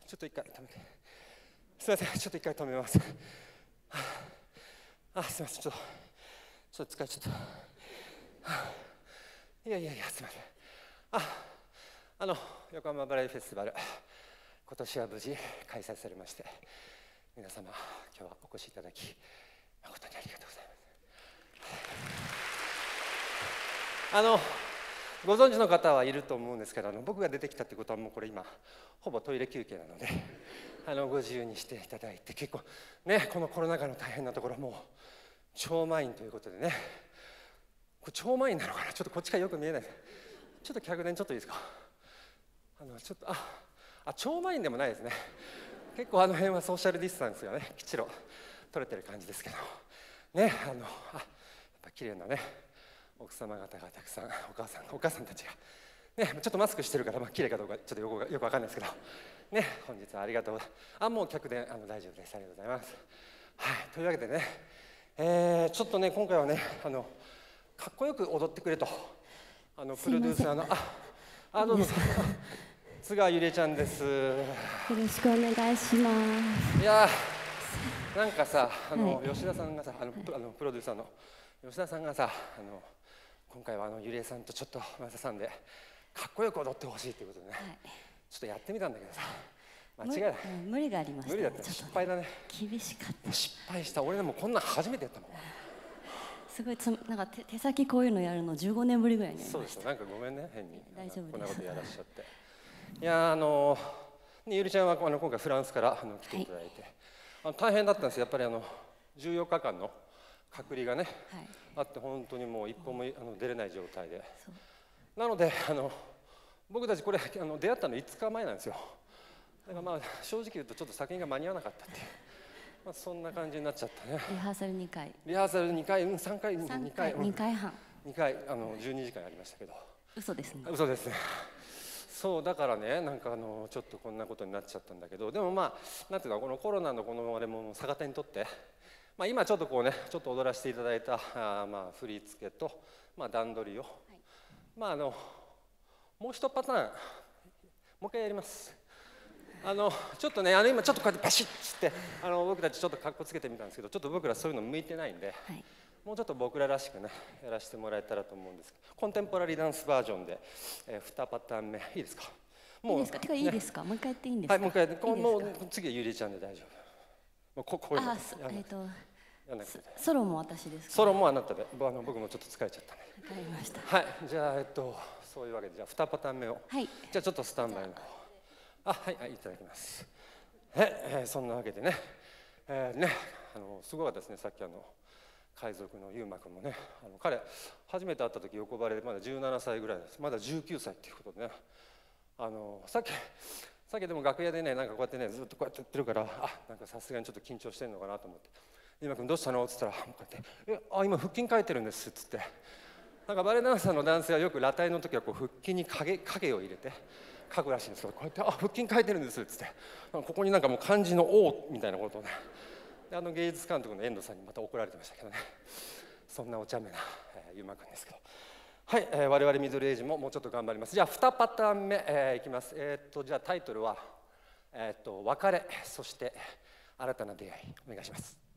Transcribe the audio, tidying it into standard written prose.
ちょっと一回止めて。すみません、ちょっと一回止めます。すみません、ちょっと疲れちゃった。いや、すみません。横浜バレエフェスティバル、今年は無事開催されまして、皆様、今日はお越しいただき、誠にありがとうございます。ご存知の方はいると思うんですけど、僕が出てきたってことはもうこれ今ほぼトイレ休憩なのでご自由にしていただいて、結構ね、このコロナ禍の大変なところも超満員ということでね、これ超満員なのかな、ちょっとこっちからよく見えないです。ちょっと客電ちょっといいですか。ちょっと超満員でもないですね。結構辺はソーシャルディスタンスがねきっちり取れてる感じですけどね、やっぱ綺麗なね奥様方がたくさん、お母さんたちがね、ちょっとマスクしてるから綺麗かどうかちょっとよくわかんないですけどね、本日はありがとう。もう客電大丈夫です。ありがとうございます。はい、というわけでね、ちょっとね今回はねかっこよく踊ってくれとプロデューサーのどうぞ津川ゆりえちゃんです。よろしくお願いします。 いやなんかさ吉田さんがさプロデューサーの吉田さんがさ今回はゆりえさんとちょっと松田さんでかっこよく踊ってほしいということでね、ちょっとやってみたんだけどさ、間違いない。 無理がありました。 無理だった。失敗だね。 厳しかった。 失敗した。俺でもこんなん初めてやったもん。 すごいなんか手先こういうのやるの15年ぶりぐらいにやりました。 そうです。なんかごめんね、変に大丈夫です。 こんなことやらしちゃって。いやゆりちゃんは今回フランスから来ていただいて、大変だったんですよ。やっぱり14日間の隔離がね、あって本当にもう一歩も出れない状態で、なので僕たちこれ出会ったの5日前なんですよ。だから正直言うとちょっと作品が間に合わなかったっていう、そんな感じになっちゃったね。 リハーサル2回。 リハーサル2回、3回、2回、 2回半。 2回12時間やりましたけど。 嘘ですね。 嘘ですね。そうだからね、なんかちょっとこんなことになっちゃったんだけど、でもなんていうかこのコロナのこのあれも逆手にとって、今ちょっとこうねちょっと踊らせていただいた振り付けと段取りを、もう一パターンもう一回やります。ちょっとね今ちょっとこうやってパシッつって僕たちちょっと格好つけてみたんですけど、ちょっと僕らそういうの向いてないんで、もうちょっと僕ららしくねやらせてもらえたらと思うんですけど、コンテンポラリーダンスバージョンで、2パターン目いいですか。 もういいですか。てかいいですか。もう一回やっていいんですか。 はい、もう一回もう次はゆりちゃんで大丈夫。こういうのソロも私ですか。 ソロもあなたで、僕もちょっと疲れちゃったね。 わかりました。 はい、じゃあそういうわけでじゃあ2パターン目を、じゃあちょっとスタンバイの方、いただきます。そんなわけでね、すごかったですね。さっき海賊のゆうまくんもね、彼初めて会った時横バレでまだ17歳ぐらいです。まだ19歳っていうことでね、さっきでも楽屋でねなんかこうやってねずっとこうやってやってるから、なんかさすがにちょっと緊張してるのかなと思って「ゆうまくんどうしたの?」っつったらこうやって「今腹筋書いてるんです」っつって、なんかバレエダンサーの男性はよく裸体の時はこう腹筋に影を入れて書くらしいんですけど、こうやって「腹筋書いてるんです」っつって、ここになんかもう漢字の「O」みたいなことをね、で芸術監督の遠藤さんにまた怒られてましたけどね、そんなお茶目なゆうまくんですけど、はい、我々ミドルエイジももうちょっと頑張ります。じゃあ2パターン目、いきます。じゃあタイトルは「別れそして新たな出会い」お願いします。